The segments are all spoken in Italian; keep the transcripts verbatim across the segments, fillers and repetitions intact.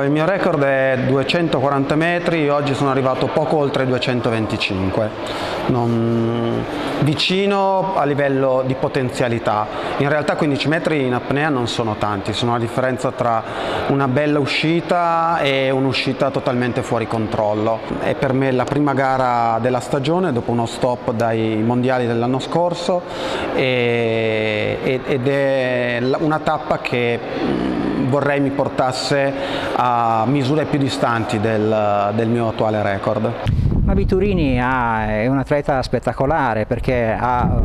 il mio record è duecentoquaranta metri, oggi sono arrivato poco oltre i duecentoventicinque, non... vicino a livello di potenzialità. In realtà quindici metri in apnea non sono tanti, sono la differenza tra una bella uscita e un'uscita totalmente fuori controllo. È per me la prima gara della stagione dopo uno stop dai mondiali dell'anno scorso e... ed è una tappa che vorrei mi portasse a misure più distanti del, del mio attuale record. Ma Viturini ha, è un atleta spettacolare perché ha,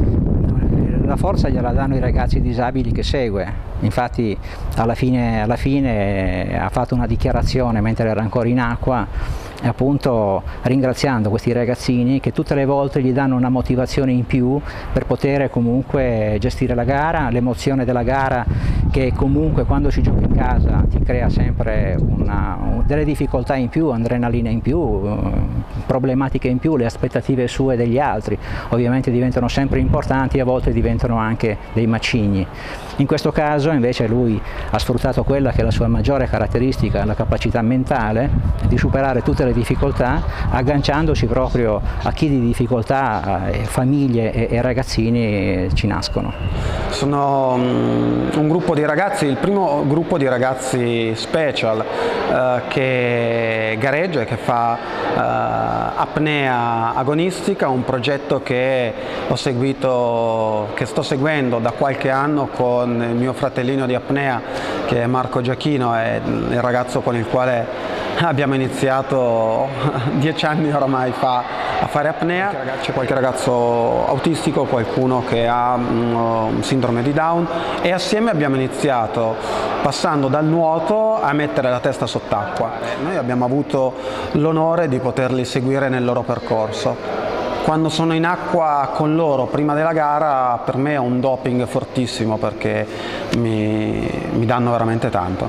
la forza gliela danno i ragazzi disabili che segue. Infatti alla fine, alla fine ha fatto una dichiarazione mentre era ancora in acqua, appunto ringraziando questi ragazzini che tutte le volte gli danno una motivazione in più per poter comunque gestire la gara, l'emozione della gara che comunque quando ci giochi in casa ti crea sempre una, delle difficoltà in più, adrenalina in più, problematiche in più, le aspettative sue e degli altri ovviamente diventano sempre importanti e a volte diventano anche dei macigni. In questo caso invece lui ha sfruttato quella che è la sua maggiore caratteristica, la capacità mentale di superare tutte le difficoltà, agganciandosi proprio a chi di difficoltà, eh, famiglie e, e ragazzini ci nascono. Sono um, un gruppo di ragazzi, il primo gruppo di ragazzi special eh, che gareggia e che fa eh, apnea agonistica, un progetto che ho seguito, che sto seguendo da qualche anno con il mio fratellino di apnea che è Marco Giachino, è il ragazzo con il quale abbiamo iniziato dieci anni oramai fa a fare apnea. C'è qualche ragazzo autistico, qualcuno che ha un sindrome di Down e assieme abbiamo iniziato passando dal nuoto a mettere la testa sott'acqua. Noi abbiamo avuto l'onore di poterli seguire nel loro percorso. Quando sono in acqua con loro prima della gara per me è un doping fortissimo perché mi, mi danno veramente tanto.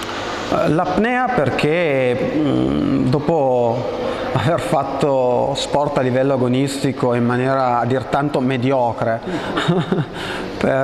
L'apnea perché mh, dopo aver fatto sport a livello agonistico in maniera a dir tanto mediocre per,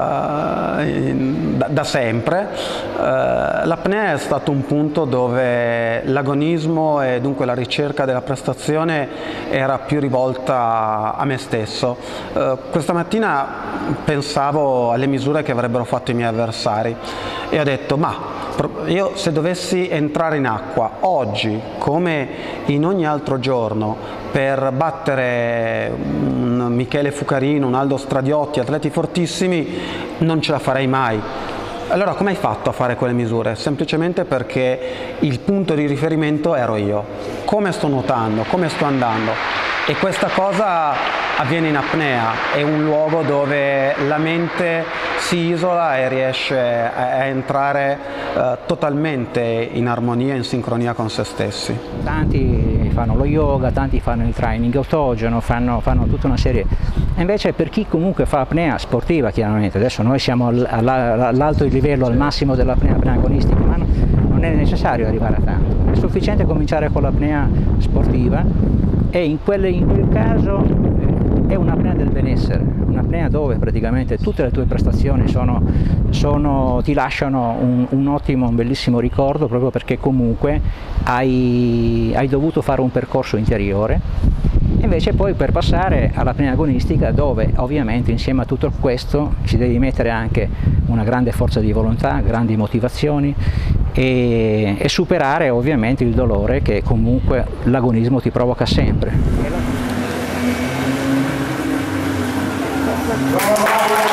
uh, in, da, da sempre, uh, l'apnea è stato un punto dove l'agonismo e dunque la ricerca della prestazione era più rivolta a me stesso. Uh, questa mattina pensavo alle misure che avrebbero fatto i miei avversari e ho detto ma io se dovessi entrare in acqua oggi come in ogni altro giorno per battere un Michele Fucarino, un Aldo Stradiotti, atleti fortissimi, non ce la farei mai. Allora come hai fatto a fare quelle misure? Semplicemente perché il punto di riferimento ero io. Come sto nuotando, come sto andando. E questa cosa avviene in apnea, è un luogo dove la mente si isola e riesce a entrare eh, totalmente in armonia, in sincronia con se stessi. Tanti fanno lo yoga, tanti fanno il training autogeno, fanno, fanno tutta una serie. E invece per chi comunque fa apnea sportiva, chiaramente, adesso noi siamo all'alto livello, al massimo dell'apnea agonistica, ma non è necessario arrivare a tanto, è sufficiente cominciare con l'apnea sportiva e in, quelle, in quel caso è un'apnea del benessere, un'apnea dove praticamente tutte le tue prestazioni sono, sono, ti lasciano un, un ottimo, un bellissimo ricordo proprio perché comunque hai, hai dovuto fare un percorso interiore. Invece poi per passare all'apnea agonistica dove ovviamente insieme a tutto questo ci devi mettere anche una grande forza di volontà, grandi motivazioni e, e superare ovviamente il dolore che comunque l'agonismo ti provoca sempre.